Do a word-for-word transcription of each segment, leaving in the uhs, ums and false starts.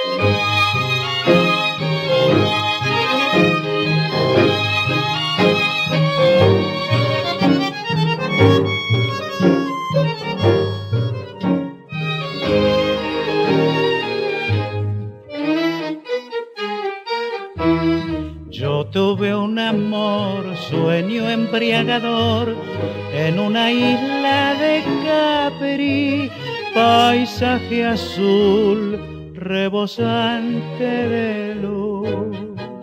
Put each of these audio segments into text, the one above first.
Yo tuve un amor, sueño embriagador, en una isla de Capri, paisaje azul, rebosante de luz.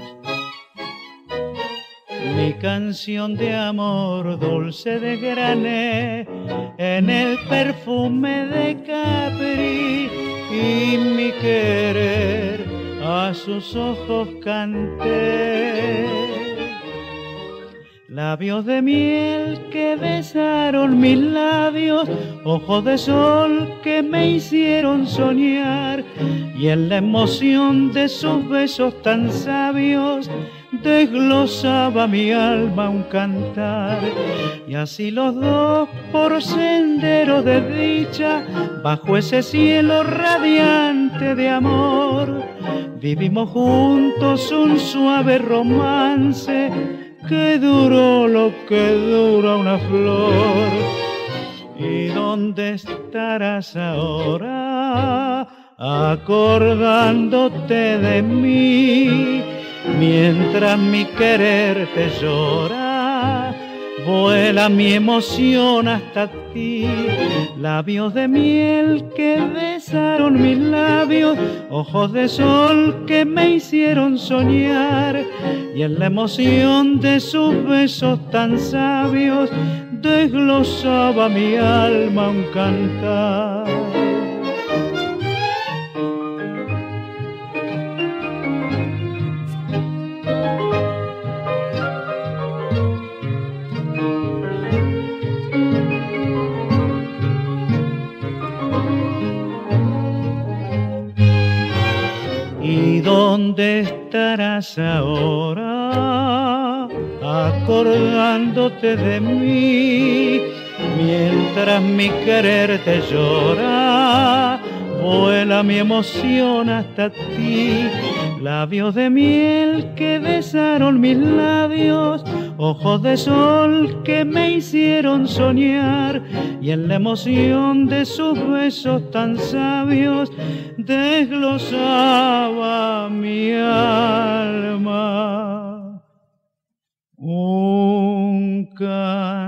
Mi canción de amor dulce desgrané en el perfume de Capri, y mi querer a sus ojos canté. Labios de miel que besaron mis labios, ojos de sol que me hicieron soñar, y en la emoción de sus besos tan sabios desglosaba mi alma un cantar. Y así los dos por sendero de dicha, bajo ese cielo radiante de amor, vivimos juntos un suave romance que duró lo que dura una flor. ¿Y dónde estarás ahora, acordándote de mí? Mientras mi querer te llora, vuela mi emoción hasta ti. Labios de miel que besaron mis labios, ojos de sol que me hicieron soñar, y en la emoción de sus besos tan sabios desglosaba mi alma un cantar. ¿Y dónde estarás ahora, acordándote de mí? Mientras mi querer te llora, vuela mi emoción hasta ti. Labios de miel que besaron mis labios, ojos de sol que me hicieron soñar, y en la emoción de sus besos tan sabios desglosaba mi alma un canto.